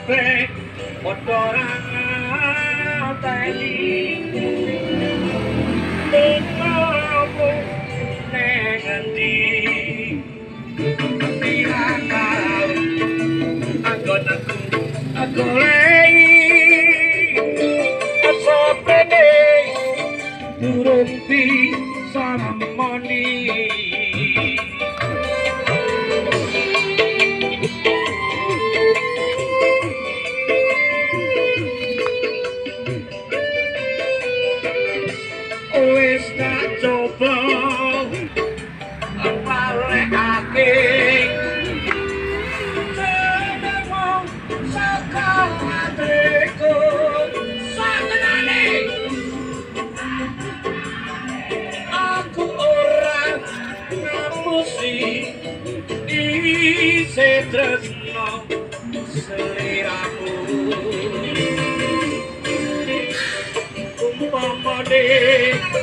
kabeh padha rateni ngopo neng endi pirakau anggonku goleki asopene durung bisa moni wis tak coba balekake jenengmu saka atiku satenane aku ora ngapusi isi tresno seliramu umpamane